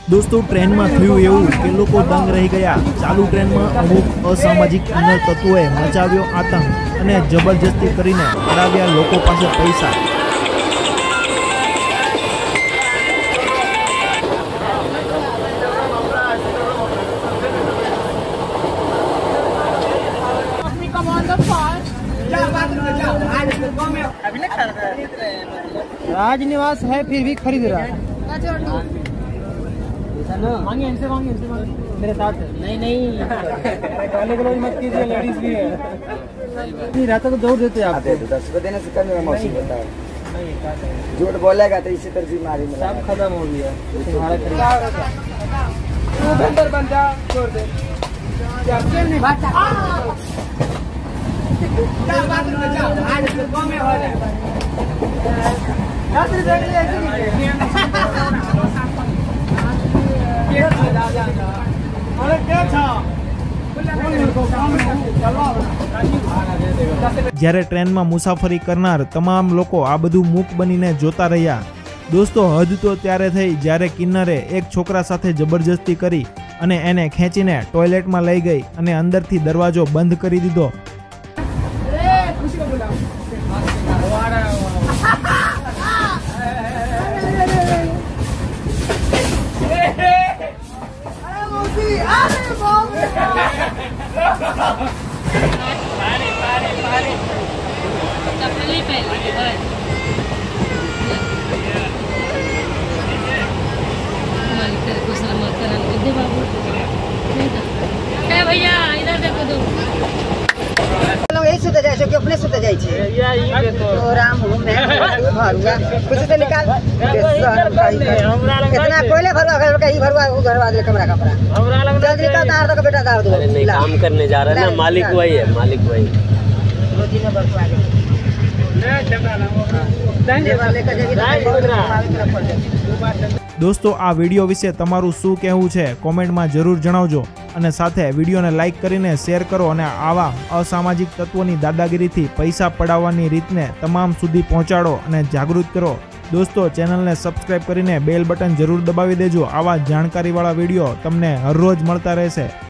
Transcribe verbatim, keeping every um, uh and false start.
दोस्तों ट्रेन में थयुं एवुं के लोको दंग रही गया। चालू ट्रेन में अमुक असामाजिक किन्नर तत्वोए मचाव्यो आतंक अने जबरदस्ती करीने पडाव्या लोको पासे पैसा। राजनिवास है फिर भी खरीद रहा है। मांगे इनसे मांगे इनसे मांगे मेरे साथ है। नहीं नहीं गाली गलौज मत कीजिए, लेडीज भी है। नहीं रहता तो दौड़ देते आप। दस को देने से कम में मौसम होता है। झूठ बोलेगा तो इसी तरह बीमारी में सब खत्म हो गया। तुम्हारा तू बेहतर बन जा, छोड़ दे। नहीं बात क्या बात में जा आज से कम में हो जाए। रात्रि देख ले ऐसे नहीं अरे क्या था। જ્યારે ટ્રેનમાં મુસાફરી કરનાર તમામ લોકો આ બધું મૂક બનીને જોતા રહ્યા। દોસ્તો હદ તો ત્યારે થઈ જ્યારે કિન્નરે એક છોકરા સાથે જબરજસ્તી કરી અને એને ખેંચીને ટોયલેટમાં લઈ ગઈ અને અંદરથી દરવાજો બંધ કરી દીધો। भैया इधर देखो दो यही सुते जाए कि अपने सुते जाए छे तो राम हो मैं भरुआ कुछ से निकाल कितना कोयले भरुआ घर का ही भरुआ वो घर वाले कमरा कपड़ा हमरा लग जल्दी निकाल तार तक बेटा दाव दो। नहीं काम करने जा रहा है ना, मालिक वही है, मालिक वही रोजी ने बरवा ले ले चला ना ले वाले का जगह। दोस्तों आ वीडियो विषे तमारुं शुं कहेवुं छे कॉमेंट में जरूर जणावजो અને સાથે વિડીયોને લાઇક કરીને શેર કરો અને આવા અસામાજિક તત્વોની દાદાગીરીથી પૈસા પડાવવાની રીતને તમામ સુધી પહોંચાડો અને જાગૃત કરો। દોસ્તો ચેનલને સબસ્ક્રાઇબ કરીને બેલ બટન જરૂર દબાવી દેજો। આવા જાણકારીવાળા વિડીયો તમને હર રોજ મળતા રહેશે।